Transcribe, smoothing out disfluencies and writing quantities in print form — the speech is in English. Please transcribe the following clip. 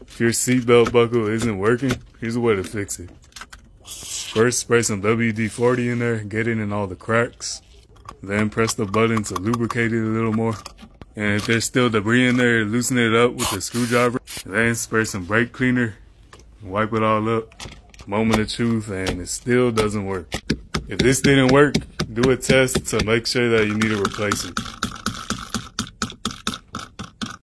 If your seatbelt buckle isn't working, here's a way to fix it. First, spray some WD-40 in there, get it in all the cracks. Then press the button to lubricate it a little more. And if there's still debris in there, loosen it up with a screwdriver. Then spray some brake cleaner, wipe it all up. Moment of truth, and it still doesn't work. If this didn't work, do a test to make sure that you need to replace it.